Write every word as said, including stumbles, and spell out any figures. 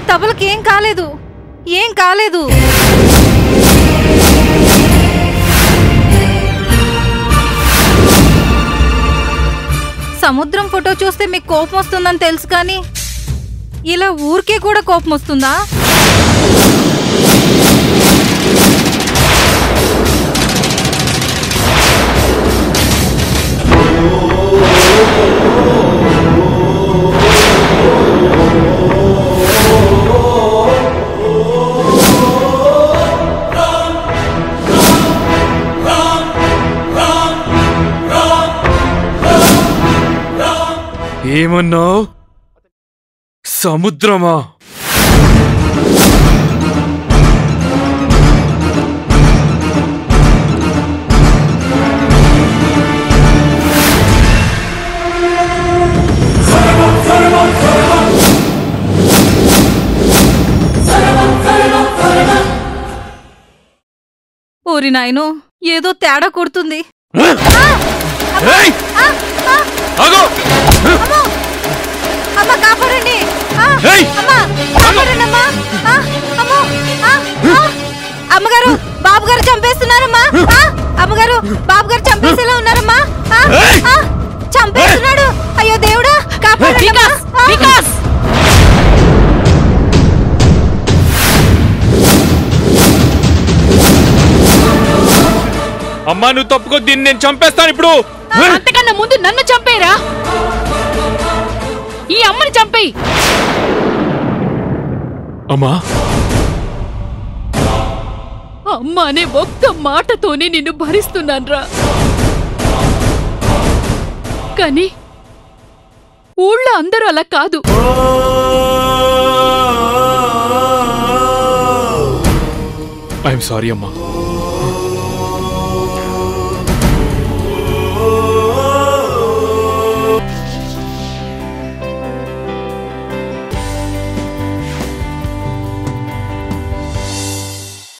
తబలకి ఏం కాలేదు, ఏం కాలేదు. సముద్రం ఫోటో చూస్తే మీకు కోపం వస్తుందని తెలుసు, కానీ ఇలా ఊరికే కూడా కోపం వస్తుందా? ఏమన్నావు? సముద్రమా? ఓరి నాయనో, ఏదో తేడా కొడుతుంది. అమ్మ కాపాడండి, అమ్మగారు బాబు గారు చంపేస్తున్నారమ్మా. అమ్మగారు బాబు గారు చంపేసేలా ఉన్నారమ్మా. చంపేస్తున్నాడు. అయ్యో దేవుడా, కాపాడండి. వికాస్, అమ్మా నువ్వు తప్పుకో, దీన్ని నేను చంపేస్తాను ఇప్పుడు. అంతకన్నా ముందు నన్ను చంపేరా. ఈ అమ్మని చంపేయి. అమ్మా, అమ్మ అనే ఒక్క మాటతోనే నిన్ను భరిస్తున్నాన్రా. కానీ ఊళ్ళో అందరూ అలా కాదు. ఐఎమ్ సారీ అమ్మా.